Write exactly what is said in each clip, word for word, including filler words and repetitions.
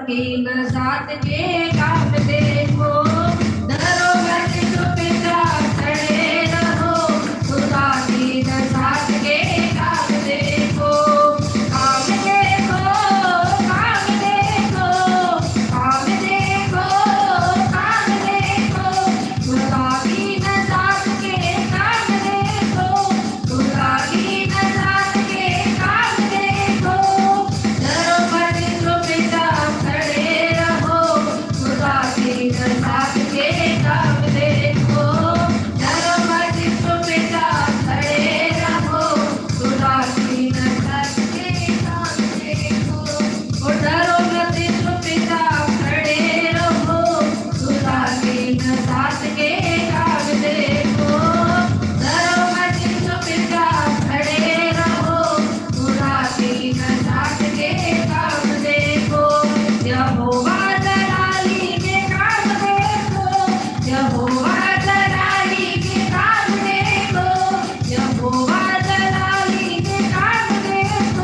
की न साथ के काम देखो, डरो मत चुपचाप खड़े रहो, खुदा की न साथ के काम देखो। काम देखो, काम देखो, काम देखो, काम देखो, खुदा की न साथ के काम देखो, खुदा की न साथ के काम देखो। डरो मत चुपचाप खड़े रहो, खुदा की न साथ के काम देखो, डरो मत चुपचाप खड़े रहो, खुदा की न साथ के काम देखो। ओ डरो मत चुपचाप खड़े रहो, खुदा की न साथ के काम देखो, डरो मत चुपचाप खड़े रहो, खुदा की न साथ के काम देखो। यहोवा दलाली के काम देखो, यहोवा दलाली के काम देखो, यहोवा दलाली के काम देखो,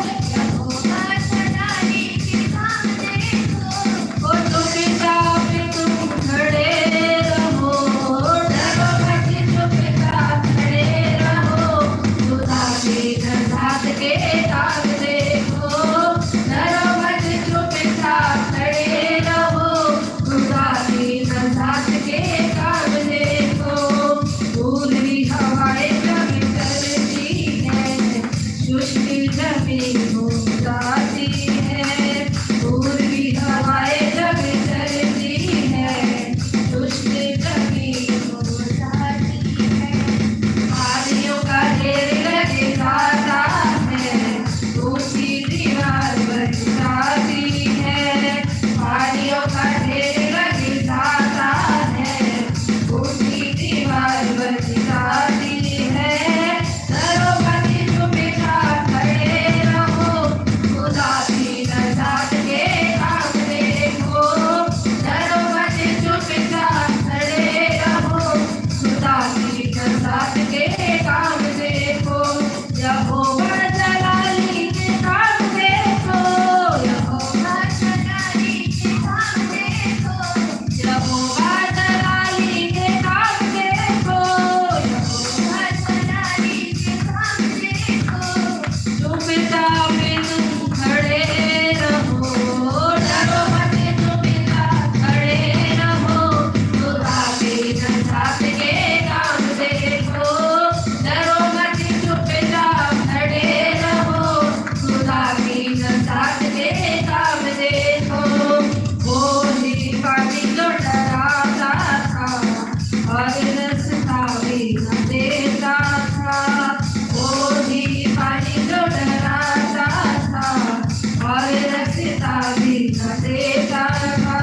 यहोवा दलाली के काम देखो। ओ चुपचाप तुम खड़े रहो, डरो मत चुपचाप खड़े रहो, खुदा की न साथ के काम देखो, डरो मत चुपचाप खड़े रहो, खुदा की न साथ के काम देखो। पूर्वी हवाएं जब चलती है, सृष्टि जमीन हो जाती है, पूर्वी हवाएं जब चलती है, सृष्टि जमीन हो जाती है। पानियों का ढेर लग जाता है, ऊंची दीवार बन जाती है, पानियों का ढेर लग जाता है, ऊंची दीवार बन जाती है। डरो मत चुपचाप खड़े रहो, खुदा की न साथ के काम देखो, डरो मत चुपचाप खड़े रहो, खुदा की न साथ के काम देखो। यहोवा दलाली के काम देखो, यहोवा दलाली के काम देखो, यहोवा दलाली के काम देखो, यहोवा दलाली के काम देखो। चुपचाप तुम खड़े रहो, डरो मत चुपचाप खड़े रहो, खुदा की न साथ के काम देखो, डरो मत चुपचाप खड़े रहो, खुदा की न साथ के काम देखो। वो ही पानी जो डराता था और रास्ता भी न देता था, वो ही पानी जो डराता था और रास्ता भी न देता था।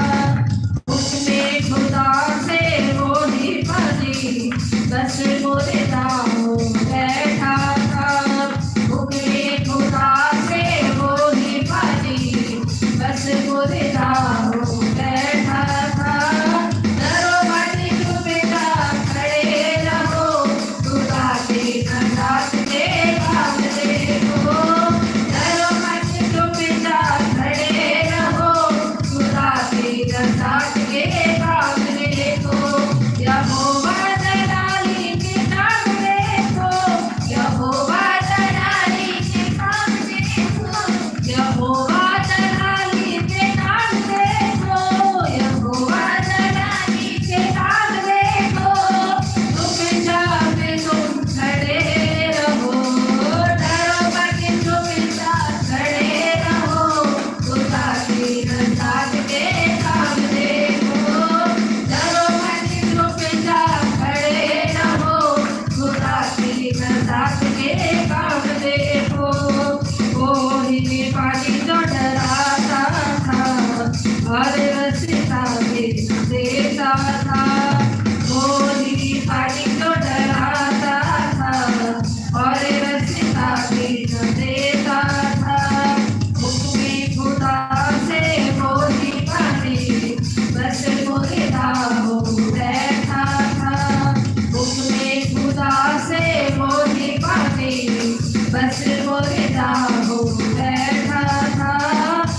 उसने खुदा से वो ही पानी बस बोले दाओ बैठा था, उसने खुदा से वो ही पानी बस बोले दाओ बैठा था। डरो मत चुपचाप खड़े रहो, खुदा की न साथ के काम देखो, डरो मत चुपचाप खड़े रहो, खुदा की न साथ के काम देखो। यहोवा दलाली के काम देखो, यहोवा दलाली के काम देखो, यहोवा दलाली के काम देखो, यहोवा दलाली के काम देखो। चुपचाप तुम खड़े रहो, डरो मत चुपचाप खड़े रहो, खुदा की न साथ के काम देखो, डरो मत चुपचाप खड़े रहो, खुदा की न साथ के काम देखो। वो ही पानी जो डराता था और रास्ता भी न देता था, वो ही पानी जो डराता था और रास्ता भी न देता था। हुक्म खुदा से वो ही पानी बस बोले दाओ बैठा था, हुक्म खुदा से वो ही पानी बस बोले दाओ बैठा था।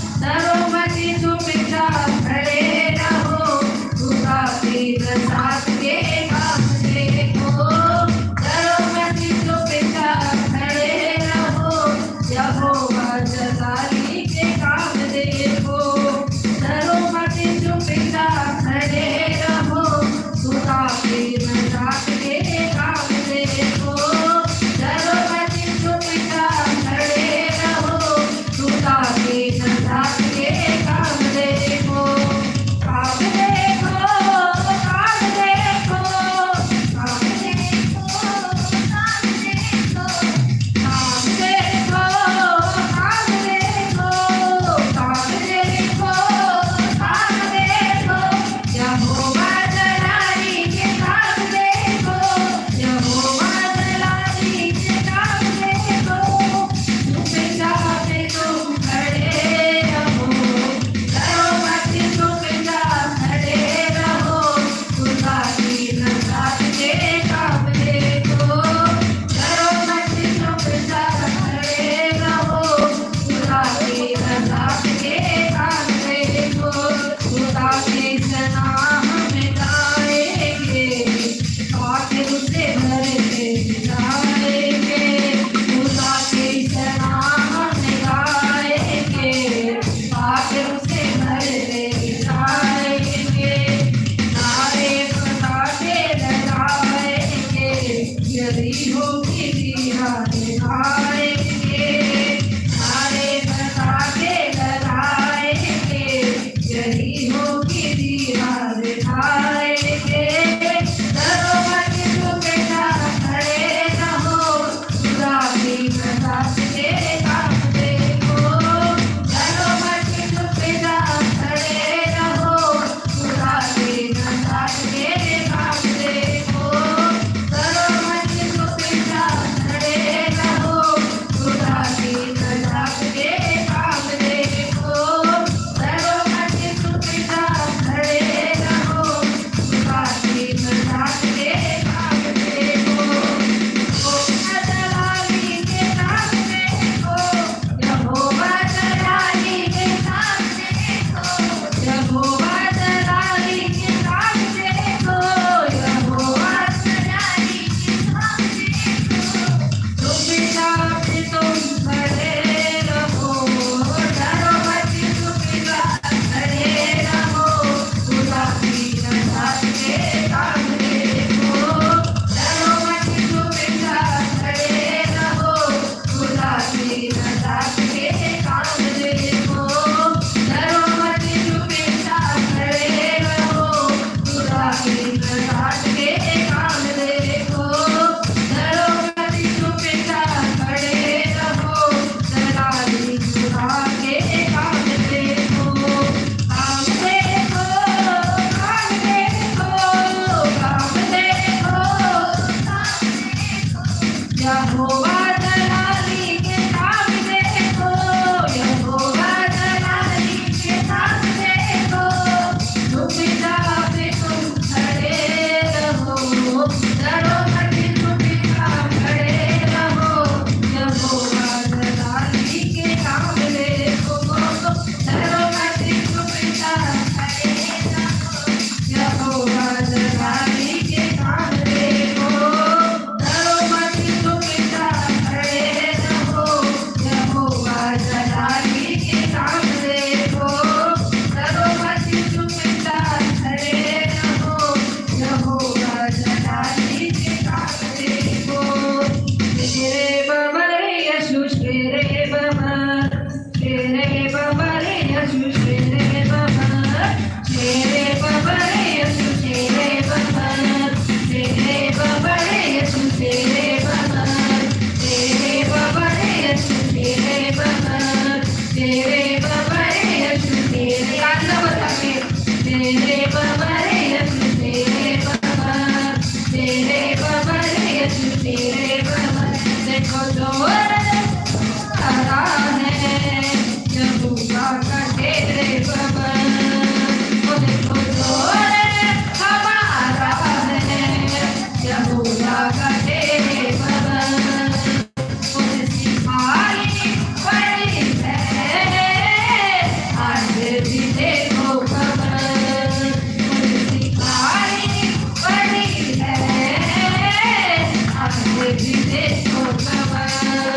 बबर यशु शेरे बबर शेरे बबर यशु शेरे बबर शेरे बबर यशु शेरे बबर शेरे बबर यशु शेरे बबर शेरे बबर यशु शेरे कांदा बता के शेरे बबर यशु शेरे बबर शेरे बबर यशु शेरे बबर देखो जोर तारा है यहोवा का शेरे बबर ओ देखो जोर हमारा है यहोवा का शेरे बबर ओ जिसकी भारी बड़ी है आज भी देखो खबर ओ जिसकी भारी बड़ी है आज भी देखो खबर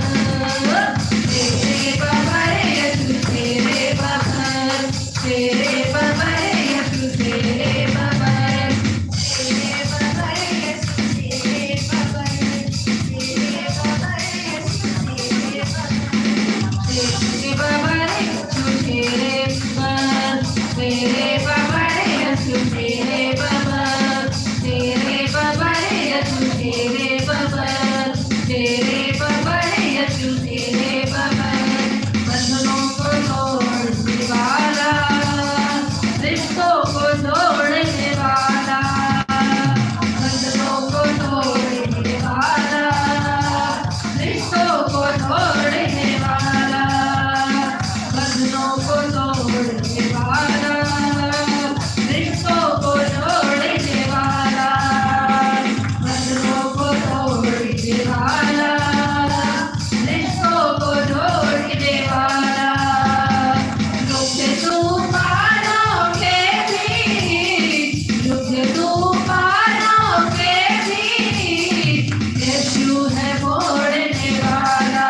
तेरे बबर यीशु तेरे बबर तेरे बबर यीशु तेरे बबर तेरे बबर यीशु तेरे बबर तेरे बबर यीशु तेरे बबर तेरे बबर यीशु तेरे बबर तेरे बबर यीशु तेरे बबर तेरे बबर यीशु तेरे बबर तेरे बबर यीशु तेरे बबर बंधनों को तोड़ने वाला रिश्तों को तोड़ने वाला बंधनों को तोड़ने वाला रिश्तों को तोड़ने वाला बंधनों को तोड़ने वाला रिश्तों को तोड़ने वाला बंधनों को तोड़ने वाला रिश्तों को तोड़ने वाला रुके तूफानों के भी रुके तूफानों के भी यीशु है मोड़ने वाला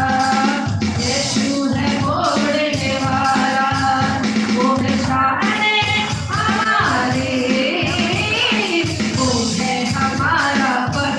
यीशु है मोड़ने वाला वो है शाने हमारे वो है हमारा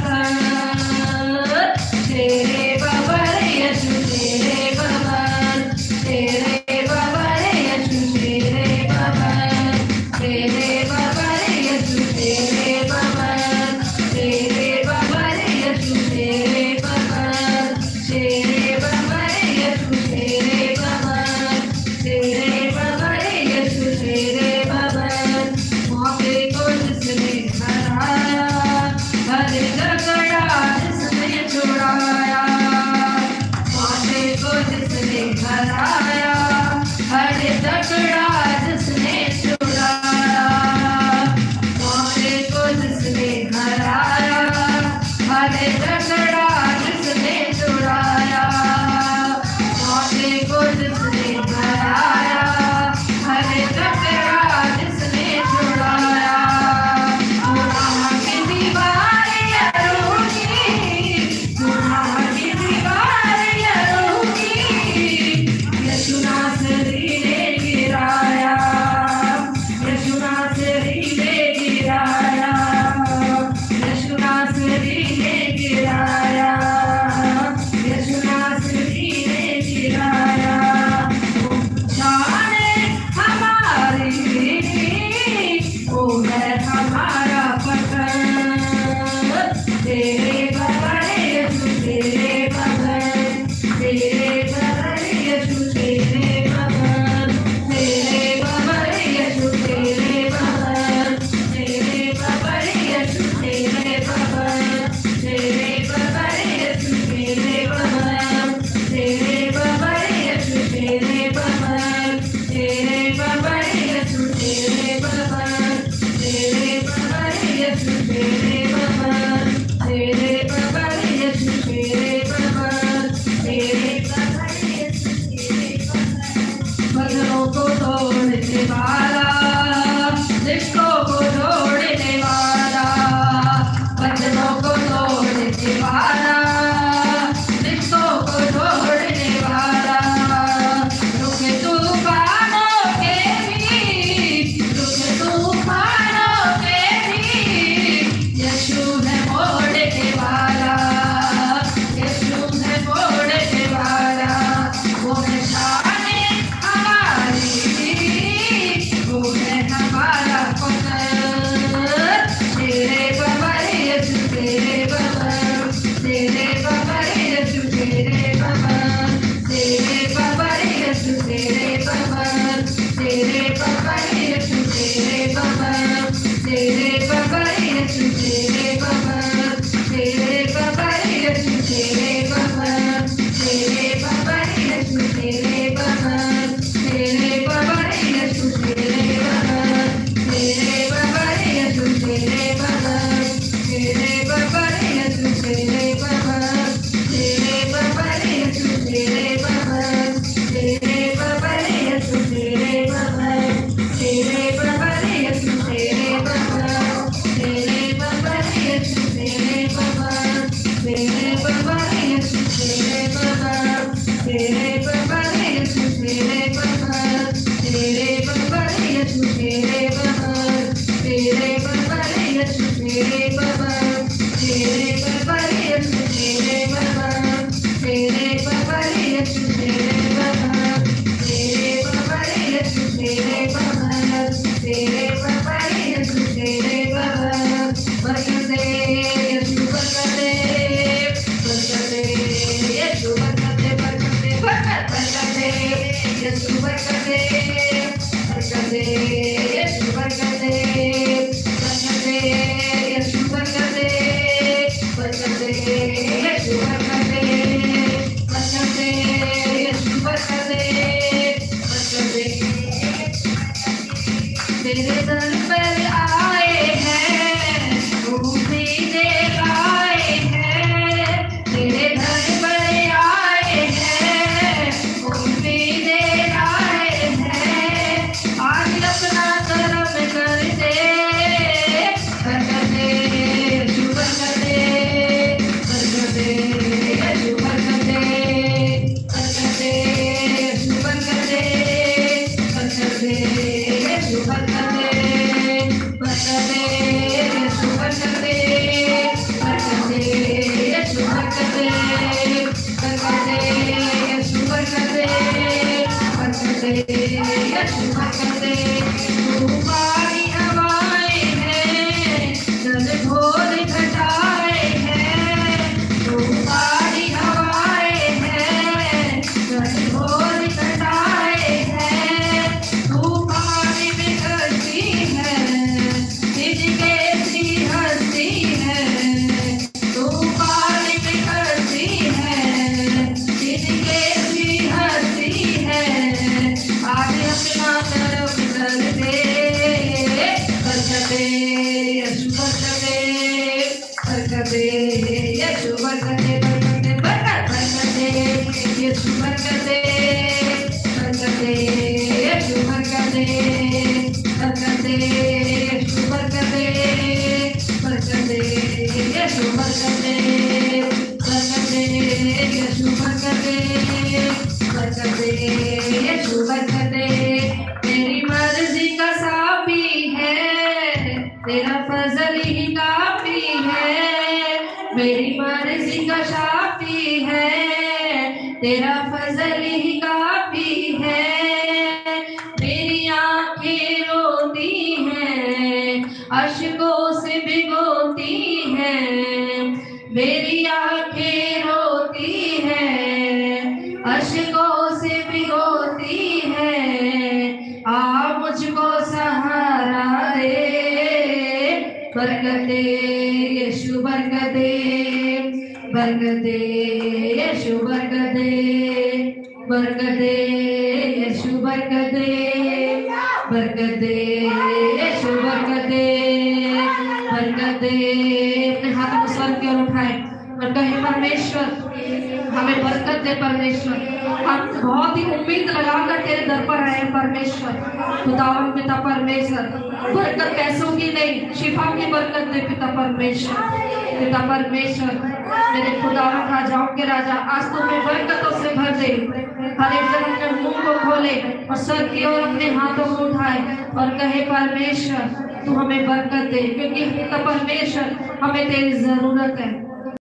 पकड़ तेरे बबर यीशु तेरे बबर तेरे बबर यीशु तेरे बबर तेरे बबर यीशु तेरे बबर तेरे बबर यीशु तेरे बबर तेरे बबर यीशु तेरे बबर तेरे बबर यीशु तेरे बबर मौके को जिसने हराया हर झगड़ा जिसने छुड़ाया मौके को जिसने हराया हर झगड़ा जिसने छुड़ाया मौके को जिसने हराया हर झगड़ा जिसने छुड़ाया मौके को जिसने हराया हर झगड़ा जिसने छुड़ाया गुनाह की दीवार यरूकी गुनाह की दीवार यरूकी यीशु नासरी ने गिराया यीशु नासरी ने गिराया यीशु नासरी ने गिराया यीशु नासरी ने गिराया जाने हमारी वो है हमारा पकड़ तेरे बबर यीशु तेरे बबर तेरे बबर यीशु तेरे बबर दे, यीशु बरकत दे। तूफानी हवाएं हैं, जल घोर घटाए हैं, तूफानी हवाएं हैं, जल घोर घटाए हैं, तूफान में हंसी है, जिसके सी हंसी है, तूफान में हंसी है, जिसके सी हंसी है। आज अपना तरफ कर दे, बरकत दे, यीशु बरकत दे, बरकत दे, यीशु बरकत दे, बरकत दे, बरकत बरकत दे, यीशु बरकत दे, बरकत दे, यीशु बरकत दे, बरकत दे, यीशु बरकत दे, बरकत दे, यीशु बरकत दे, बरकत दे, यीशु बरकत दे, बरकत दे, यीशु बरकत दे। तेरी मर्जी का साफी है, तेरा फजल ही काफी है, मेरी मर्जी का शाफी है, तेरा फजल ही काफी है। मेरी आंखें रोती हैं, अश्कों से भिगोती हैं, मेरी आंखें रोती हैं, अश्कों से भिगोती हैं। आ मुझको सहारा दे, बरकत दे, यीशु बरकत दे, बरकत दे, यीशु बरकत दे, बरकत दे, यीशु बरकत दे, बरकत दे, यीशु बरकत दे, बरकत दे। अपने हाथों को स्वर्ग की ओर उठाए और कहे परमेश्वर हमें बरकत दे। परमेश्वर हम बहुत ही उम्मीद लगाकर तेरे दर पर आए हैं परमेश्वर। खुदावन पिता परमेश्वर, बरकत पैसों की नहीं, शिफा की बरकत दे पिता परमेश्वर। पिता परमेश्वर मेरे खुदावन राजाओं के राजा, आज तुम्हें बरकतों से भर दे। हर एक जन अपने मुंह को खोले और सर की ओर अपने हाथों को उठाए और कहे परमेश्वर तू हमें बरकत दे, क्योंकि पिता परमेश्वर हमें तेरी जरूरत है।